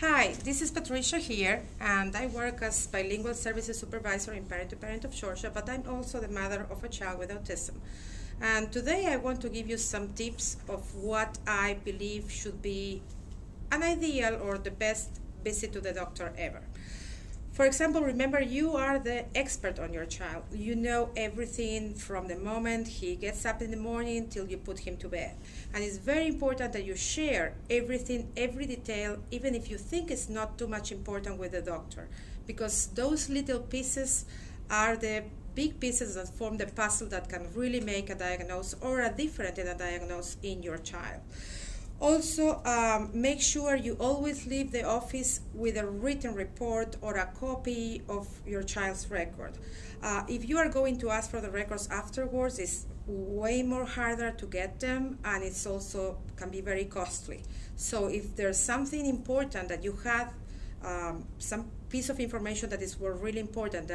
Hi, this is Patricia here, and I work as bilingual services supervisor in Parent to Parent of Georgia, but I'm also the mother of a child with autism. And today I want to give you some tips of what I believe should be an ideal or the best visit to the doctor ever. For example, remember, you are the expert on your child. You know everything from the moment he gets up in the morning till you put him to bed. And it's very important that you share everything, every detail, even if you think it's not too much important with the doctor, because those little pieces are the big pieces that form the puzzle that can really make a diagnosis or a difference in a diagnosis in your child. Also, make sure you always leave the office with a written report or a copy of your child's record. If you are going to ask for the records afterwards, it's way more harder to get them, and it's also can be very costly. So if there's something important that you have, some piece of information that is really important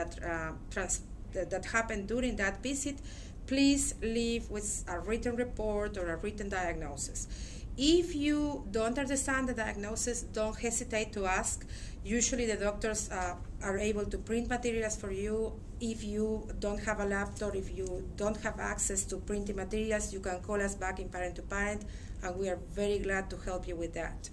that happened during that visit, please leave with a written report or a written diagnosis. If you don't understand the diagnosis, don't hesitate to ask. Usually the doctors are able to print materials for you. If you don't have a laptop, if you don't have access to printing materials, you can call us back in Parent to Parent, and we are very glad to help you with that.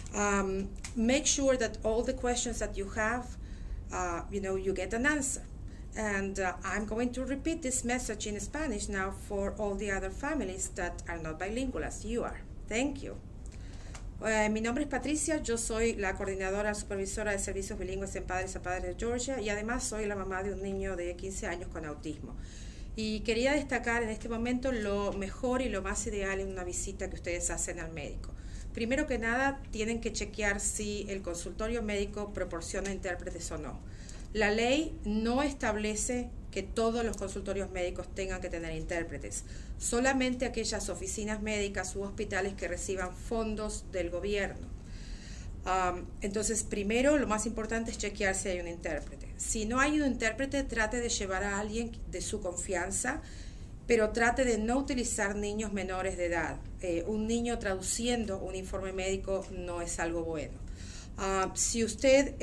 Make sure that all the questions that you have, you get an answer. And I'm going to repeat this message in Spanish now for all the other families that are not bilingual as you are. Thank you. Mi nombre es Patricia, yo soy la coordinadora supervisora de servicios bilingües en Padres a Padres de Georgia y además soy la mamá de un niño de 15 años con autismo. Y quería destacar en este momento lo mejor y lo más ideal en una visita que ustedes hacen al médico. Primero que nada, tienen que chequear si el consultorio médico proporciona intérpretes o no. La ley no establece que todos los consultorios médicos tengan que tener intérpretes, solamente aquellas oficinas médicas u hospitales que reciban fondos del gobierno. Entonces, primero, lo más importante es chequear si hay un intérprete. Si no hay un intérprete, trate de llevar a alguien de su confianza, pero trate de no utilizar niños menores de edad. Un niño traduciendo un informe médico no es algo bueno. Si usted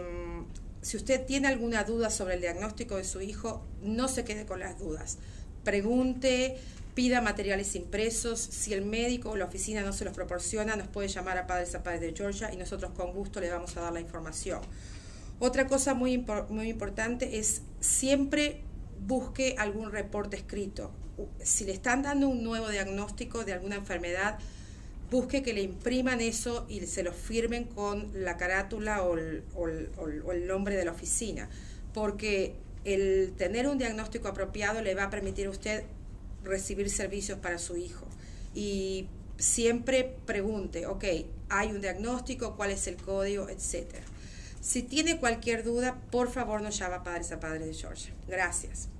tiene alguna duda sobre el diagnóstico de su hijo, no se quede con las dudas. Pregunte, pida materiales impresos. Si el médico o la oficina no se los proporciona, nos puede llamar a Padres de Georgia y nosotros con gusto le vamos a dar la información. Otra cosa muy importante es siempre busque algún reporte escrito. Si le están dando un nuevo diagnóstico de alguna enfermedad, busque que le impriman eso y se lo firmen con la carátula o el nombre de la oficina, porque el tener un diagnóstico apropiado le va a permitir a usted recibir servicios para su hijo. Y siempre pregunte, ok, hay un diagnóstico, cuál es el código, etcétera. Si tiene cualquier duda, por favor nos llama a Padres de Georgia. Gracias.